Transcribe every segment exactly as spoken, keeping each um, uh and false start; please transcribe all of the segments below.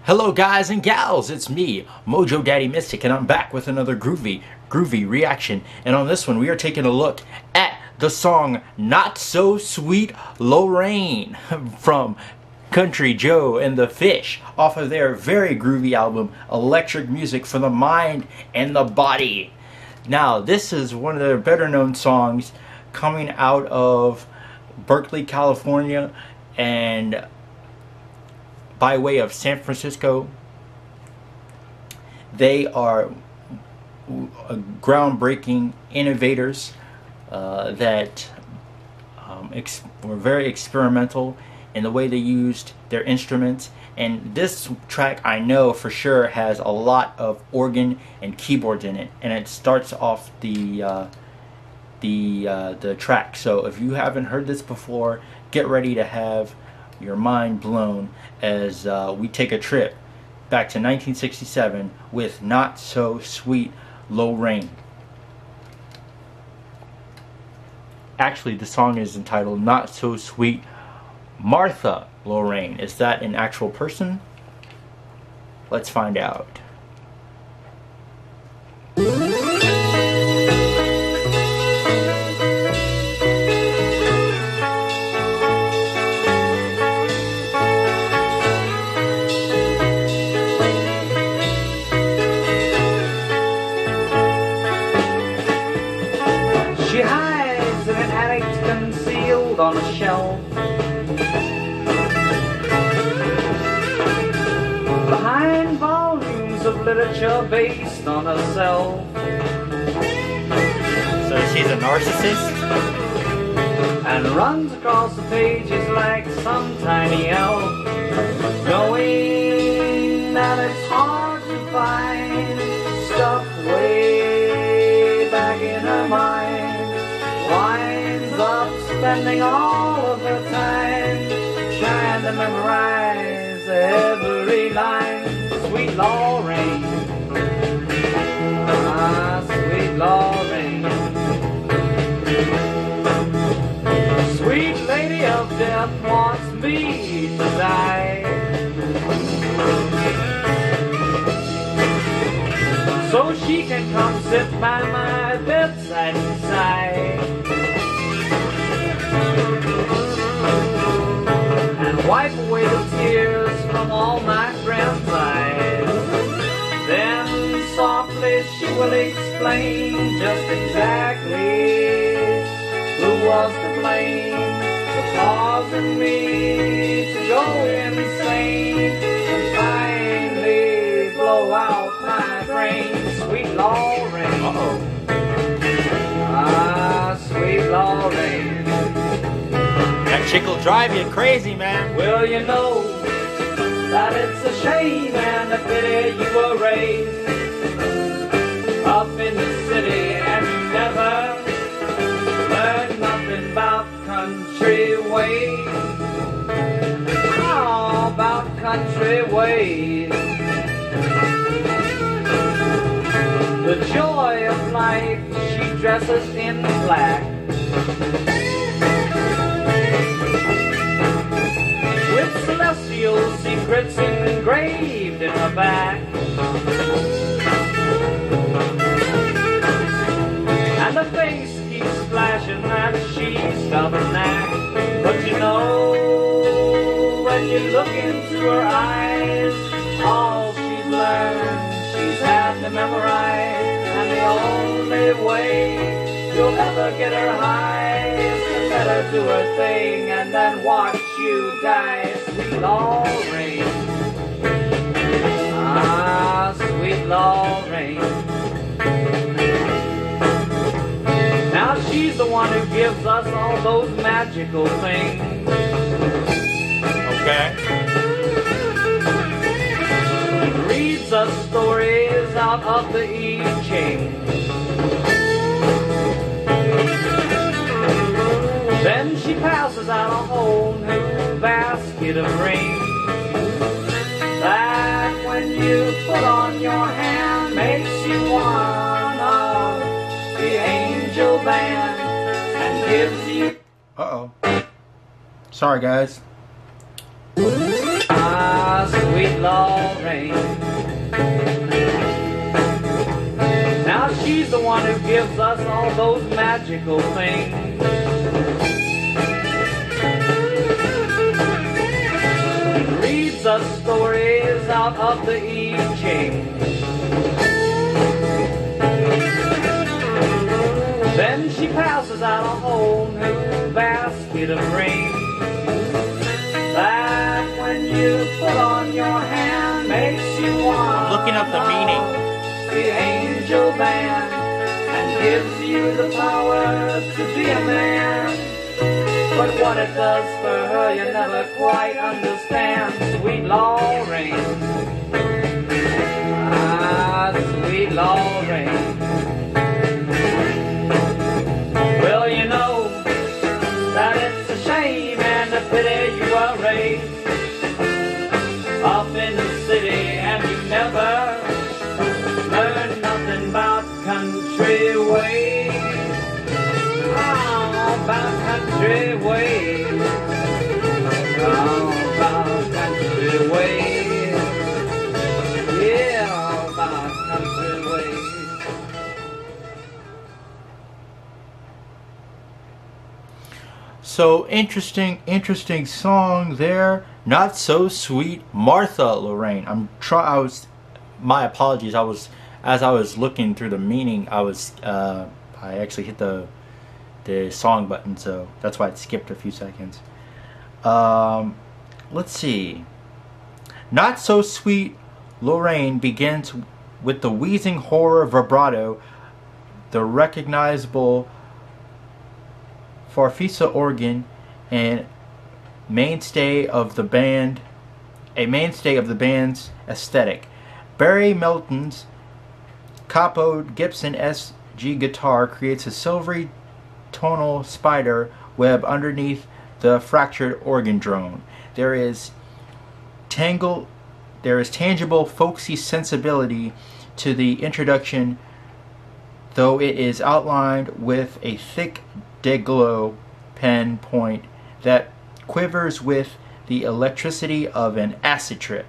Hello guys and gals, it's me, Mojo Daddy Mystic, and I'm back with another groovy, groovy reaction. And on this one we are taking a look at the song Not So Sweet Lorraine from Country Joe and the Fish off of their very groovy album, Electric Music for the Mind and the Body. Now this is one of their better known songs coming out of Berkeley, California, and by way of San Francisco. They are groundbreaking innovators uh, that um, ex were very experimental in the way they used their instruments. And this track, I know for sure, has a lot of organ and keyboards in it, and it starts off the uh, the uh, the track. So if you haven't heard this before, get ready to have your mind blown as uh, we take a trip back to nineteen sixty-seven with Not So Sweet Lorraine. Actually, the song is entitled Not So Sweet Martha Lorraine. Is that an actual person? Let's find out. She hides in an attic concealed on a shelf, behind volumes of literature based on herself. So she's a narcissist? And runs across the pages like some tiny elf, knowing that it's hard to find stuff way back in her mind. Winds up spending all of her time trying to memorize every line. Sweet Lorraine, ah, sweet Lorraine, sweet lady of death wants me to die, so she can come sit by my bedside and sigh, and wipe away the tears from all my friends' eyes. Then softly she will explain just exactly who was to blame for causing me to go insane and finally blow out my brain. Sweet Lorraine, Uh-oh. ah, sweet Lorraine. That chick will drive you crazy, man. Well, you know that it's a shame and a pity you were raised up in the city and you never learned nothing about country ways. How about country ways? The joy of life she dresses in black, with celestial secrets engraved in her back, and her face keeps flashing that she's got a knack. But you know, when you look into her eyes, all she's learned she's had to memorize, and the only way you'll ever get her high is to let her do her thing and then watch you die. Sweet Lorraine, ah, sweet Lorraine. Now she's the one who gives us all those magical things. Okay. Reads us stories out of the I Ching. Then she passes out a whole new basket of rings that when you put on your hand makes you one of the angel band and gives you... Uh-oh. Sorry, guys. Ah, sweet Lorraine. Lorraine. Now she's the one who gives us all those magical things. Reads us stories out of the I Ching. Then she passes out a whole new basket of rings that when you put on your hand makes you want Looking up the meaning. the angel band and gives you the power to be a man. But what it does for her you never quite understand. Sweet Lorraine, ah, sweet Lorraine. Well, you know that it's a shame and a pity you were raised up in the city and you never learned nothing about country ways. Oh, about country ways. Oh, about country ways. Yeah, about country ways. So interesting, interesting song there. Not so sweet, Martha Lorraine. I'm try. I was. My apologies. I was as I was looking through the meaning. I was. Uh, I actually hit the the song button, so that's why it skipped a few seconds. Um, let's see. Not so sweet, Lorraine begins with the wheezing horror vibrato, the recognizable Farfisa organ, and mainstay of the band, a mainstay of the band's aesthetic. Barry Melton's capoed Gibson S G guitar creates a silvery tonal spider web underneath the fractured organ drone. There is tangle, there is tangible folksy sensibility to the introduction, though it is outlined with a thick Deglow pen point that quivers with the electricity of an acid trip.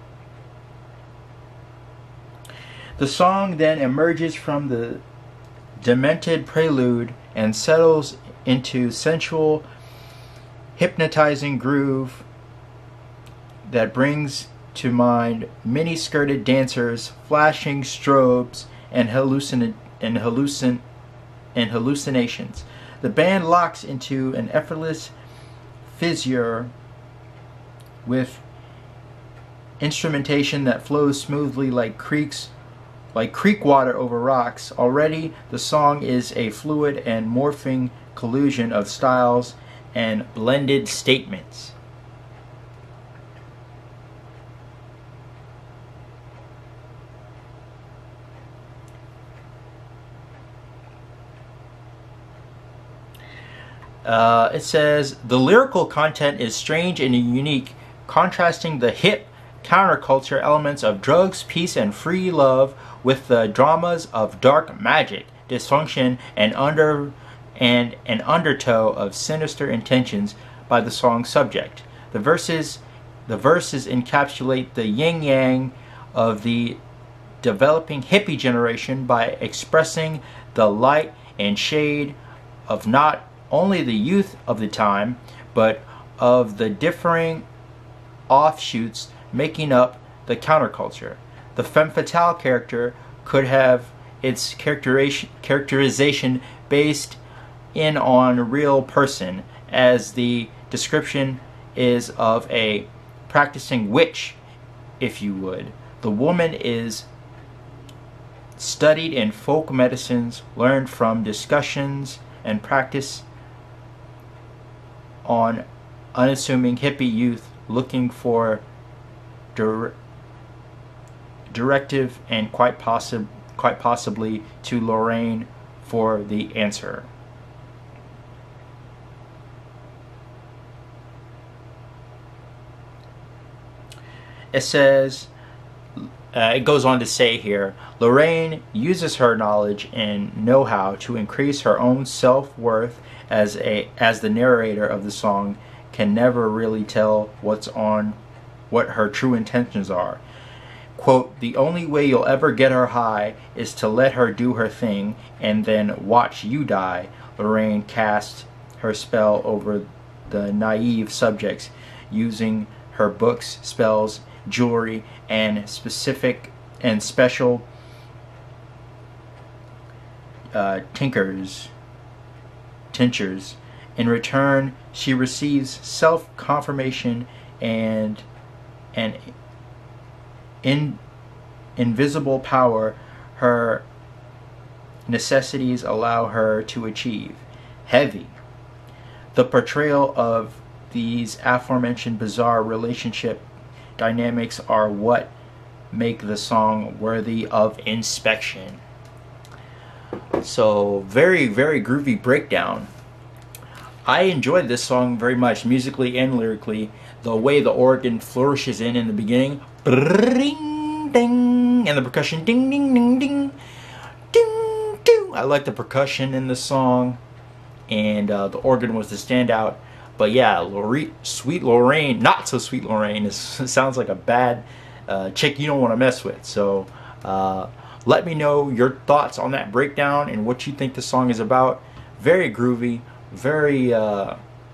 The song then emerges from the demented prelude and settles into sensual, hypnotizing groove that brings to mind mini-skirted dancers, flashing strobes, and hallucin and hallucin and hallucinations. The band locks into an effortless fissure with instrumentation that flows smoothly like creeks, like creek water over rocks. Already, the song is a fluid and morphing collusion of styles and blended statements. Uh, it says, the lyrical content is strange and unique, contrasting the hip counterculture elements of drugs, peace, and free love with the dramas of dark magic, dysfunction, and under and an undertow of sinister intentions by the song's subject. The verses, the verses encapsulate the yin-yang of the developing hippie generation by expressing the light and shade of not only the youth of the time, but of the differing offshoots making up the counterculture. The femme fatale character could have its characterization, characterization based in on a real person, as the description is of a practicing witch, if you would. The woman is studied in folk medicines, learned from discussions and practice on unassuming hippie youth looking for dir directive and quite possi quite possibly to Lorraine for the answer. It says, uh, it goes on to say here, Lorraine uses her knowledge and know-how to increase her own self-worth, as a as the narrator of the song can never really tell what's on what her true intentions are. Quote, the only way you'll ever get her high is to let her do her thing and then watch you die. Lorraine cast her spell over the naive subjects using her books, spells, jewelry, and specific and special uh, tinkers, tinctures. In return, she receives self-confirmation and an in, invisible power her necessities allow her to achieve. Heavy. The portrayal of these aforementioned bizarre relationship dynamics are what make the song worthy of inspection. So, very, very groovy breakdown. I enjoyed this song very much, musically and lyrically. The way the organ flourishes in in the beginning, ding, ding, and the percussion, ding, ding, ding, ding, ding, ding. I like the percussion in the song, and uh, the organ was the standout. But yeah, Lorraine, Sweet Lorraine, not so Sweet Lorraine, is, sounds like a bad uh, chick you don't want to mess with. So uh, let me know your thoughts on that breakdown and what you think the song is about. Very groovy, very uh,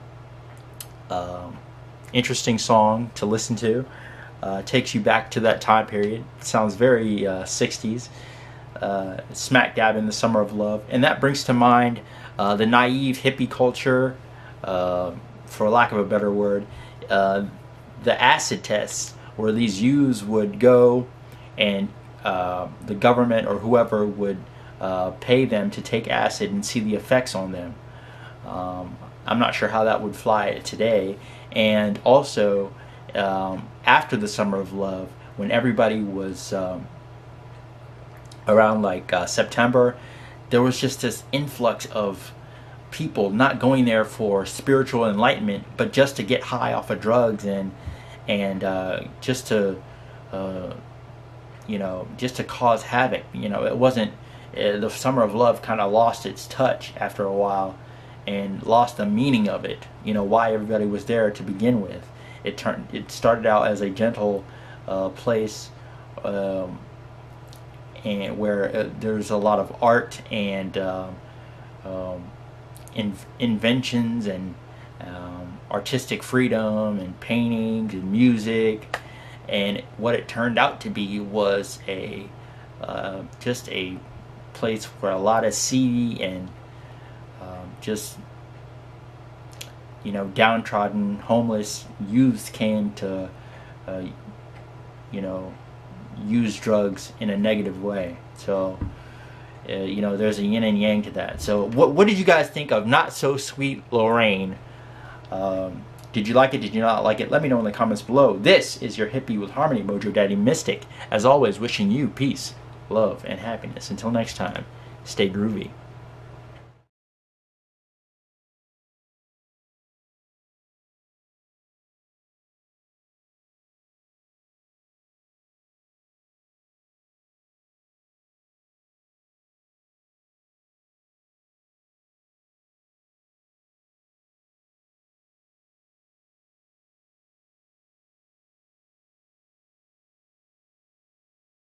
uh, interesting song to listen to. Uh, takes you back to that time period. Sounds very uh, sixties, uh, smack dab in the summer of love. And that brings to mind uh, the naive hippie culture, uh, for lack of a better word, uh, the acid tests where these youths would go and uh, the government or whoever would uh, pay them to take acid and see the effects on them. Um, I'm not sure how that would fly today. And also, um, after the Summer of Love, when everybody was um, around like uh, September, there was just this influx of people not going there for spiritual enlightenment, but just to get high off of drugs and and uh, just to uh, you know just to cause havoc. You know, it wasn't uh, the Summer of Love kind of lost its touch after a while and lost the meaning of it. You know, why everybody was there to begin with. It turned. It started out as a gentle uh, place, um, and where uh, there's a lot of art and um, um, in, inventions and um, artistic freedom and paintings and music. And what it turned out to be was a uh, just a place where a lot of seedy and um, just you know, downtrodden, homeless youths came to, uh, you know, use drugs in a negative way. So, uh, you know, there's a yin and yang to that. So, what what did you guys think of Not So Sweet Lorraine? Um, did you like it? Did you not like it? Let me know in the comments below. This is your Hippie with Harmony, Mojo Daddy Mystic. As always, wishing you peace, love, and happiness. Until next time, stay groovy.